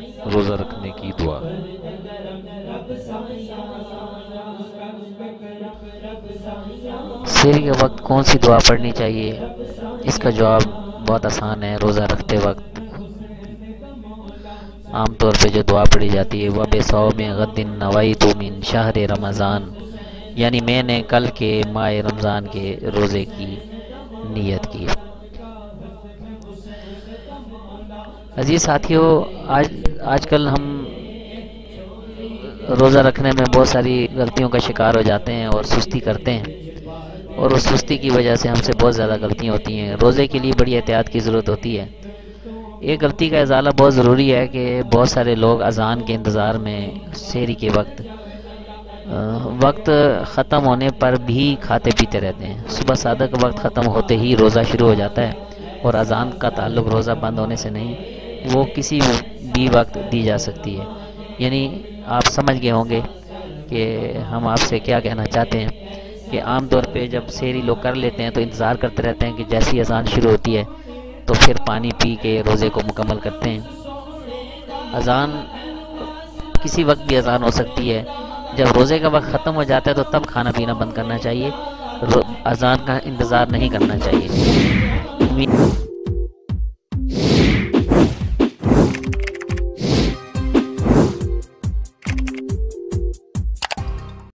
रोज़ा रखने की दुआ। सहरी के वक्त कौन सी दुआ पढ़नी चाहिए? इसका जवाब बहुत आसान है। रोज़ा रखते वक्त आम तौर पे जो दुआ पढ़ी जाती है वह बेसौम गद्दिन नवाइतु मिन शहर रमज़ान, यानी मैंने कल के माह रमज़ान के रोज़े की नियत की। अजीज साथियों, आजकल हम रोज़ा रखने में बहुत सारी गलतियों का शिकार हो जाते हैं और सुस्ती करते हैं, और उस सुस्ती की वजह से हमसे बहुत ज़्यादा गलतियाँ होती हैं। रोज़े के लिए बड़ी एहतियात की ज़रूरत होती है। एक गलती का इजाला बहुत ज़रूरी है कि बहुत सारे लोग अज़ान के इंतज़ार में सहरी के वक्त ख़त्म होने पर भी खाते पीते रहते हैं। सुबह सादक का वक्त ख़त्म होते ही रोज़ा शुरू हो जाता है, और अज़ान का ताल्लुक़ रोज़ा बंद होने से नहीं, वो किसी भी वक्त दी जा सकती है। यानी आप समझ गए होंगे कि हम आपसे क्या कहना चाहते हैं कि आम तौर पे जब सहरी लोग कर लेते हैं तो इंतज़ार करते रहते हैं कि जैसी अज़ान शुरू होती है तो फिर पानी पी के रोज़े को मुकम्मल करते हैं। अज़ान किसी वक्त भी अज़ान हो सकती है। जब रोज़े का वक्त ख़त्म हो जाता है तो तब खाना पीना बंद करना चाहिए, अज़ान का इंतज़ार नहीं करना चाहिए।